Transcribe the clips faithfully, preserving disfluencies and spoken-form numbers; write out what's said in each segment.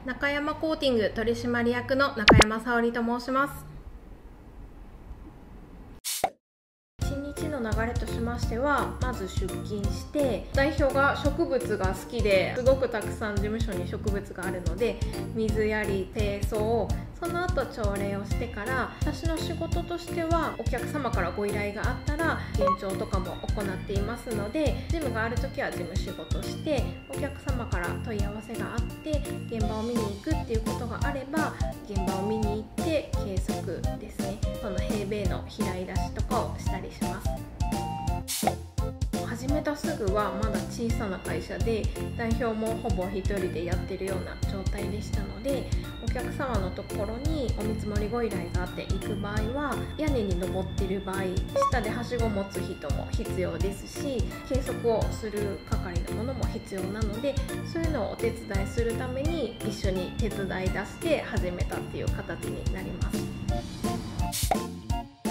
中山コーティング取締役の中山沙織と申します。いちにちの流れとしましては、まず出勤して、代表が植物が好きですごくたくさん事務所に植物があるので、水やり、清掃、その後朝礼をしてから、私の仕事としてはお客様からご依頼があったら現状とかも行っていますので、事務がある時は事務仕事して、お客様から問い合わせがあって現場を見に行くっていうことがあれば現場を見に行って計測ですね、その平米の平井出しとかをしたりします。始めたすぐはまだ小さな会社で、代表もほぼ一人でやってるような状態でしたので、お客様のところにお見積もりご依頼があって行く場合は、屋根に登っている場合、下ではしごを持つ人も必要ですし、計測をする係のものも必要なので、そういうのをお手伝いするために一緒に手伝い出して始めたっていう形になります。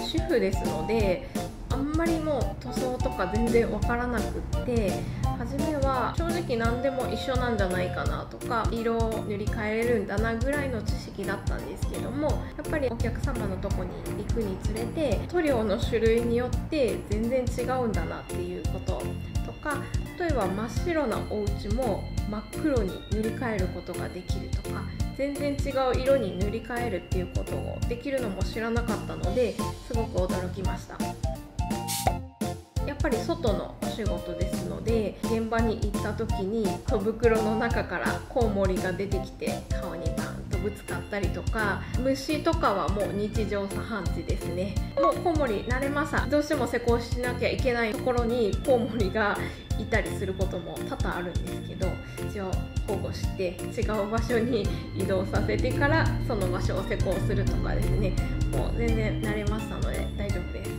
主婦ですので、あんまりもう塗装とか全然わからなくって、初めは正直何でも一緒なんじゃないかなとか、色を塗り替えれるんだなぐらいの知識だったんですけども、やっぱりお客様のとこに行くにつれて塗料の種類によって全然違うんだなっていうこととか、例えば真っ白なお家も真っ黒に塗り替えることができるとか、全然違う色に塗り替えるっていうことをできるのも知らなかったので、すごく驚きました。やっぱり外のお仕事ですので、現場に行った時に戸袋の中からコウモリが出てきて顔にバンとぶつかったりとか、虫とかはもう日常茶飯事ですね。もうコウモリ慣れました。どうしても施工しなきゃいけないところにコウモリがいたりすることも多々あるんですけど、一応保護して違う場所に移動させてからその場所を施工するとかですね、もう全然慣れましたので大丈夫です。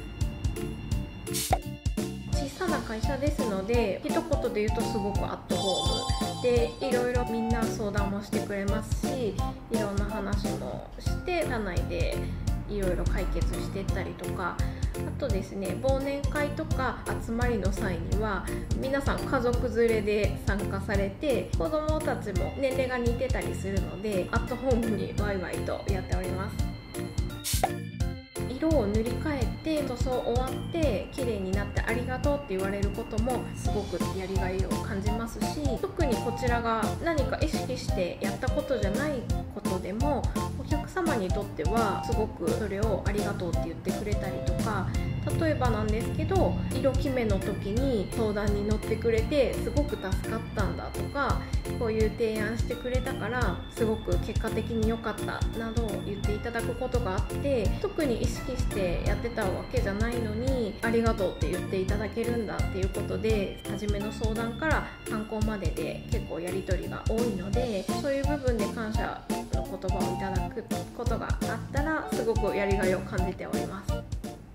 小さな会社ですので、一言で言うとすごくアットホームで、いろいろみんな相談もしてくれますし、いろんな話もして社内でいろいろ解決していったりとか、あとですね、忘年会とか集まりの際には皆さん家族連れで参加されて、子どもたちも年齢が似てたりするので、アットホームにワイワイとやっております。色を塗り替えて塗装終わって綺麗になってありがとうって言われることもすごくやりがいを感じますし、特にこちらが何か意識してやったことじゃないことでもお客様にとってはすごくそれをありがとうって言ってくれたりとか、例えばなんですけど、色決めの時に相談に乗ってくれてすごく助かったんだとか、こういう提案してくれたからすごく結果的に良かったなど言っていただくことがあって、特に意識してやってたわけじゃないのにありがとうって言っていただけるんだっていうことで、初めの相談から参考までで結構やり取りが多いので、そういう部分で感謝の言葉をいただくことがあったらすごくやりがいを感じております。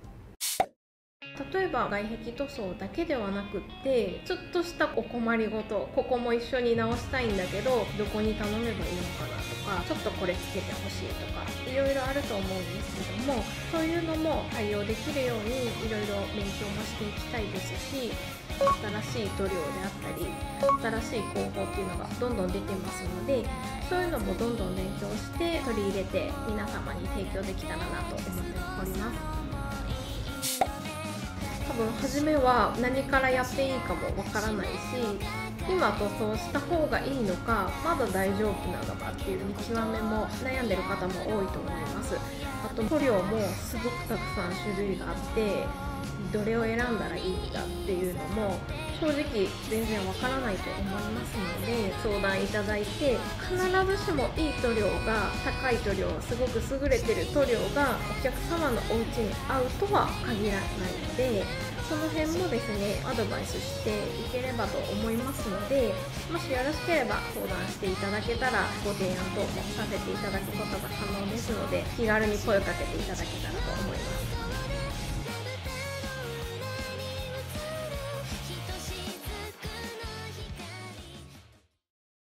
例えば外壁塗装だけではなくって、ちょっとしたお困りごと、ここも一緒に直したいんだけどどこに頼めばいいのかなとか、ちょっとこれつけてほしいとか、いろいろあると思うんですけども、そういうのも対応できるようにいろいろ勉強もしていきたいですし、新しい塗料であったり新しい工法っていうのがどんどん出てますので、そういうのもどんどん勉強して取り入れて皆様に提供できたらなと思っております。多分初めは何からやっていいかもわからないし、今塗装した方がいいのかまだ大丈夫なのかっていう見極めも悩んでる方も多いと思います。あと塗料もすごくたくさん種類があって、どれを選んだらいいんだっていうのも正直全然わからないと思いますので、相談いただいて、必ずしもいい塗料が、高い塗料、すごく優れてる塗料がお客様のお家に合うとは限らないので、その辺もですねアドバイスしていければと思いますので、もしよろしければ相談していただけたらご提案等もさせていただくことが可能ですので、気軽に声をかけていただけたらと思います。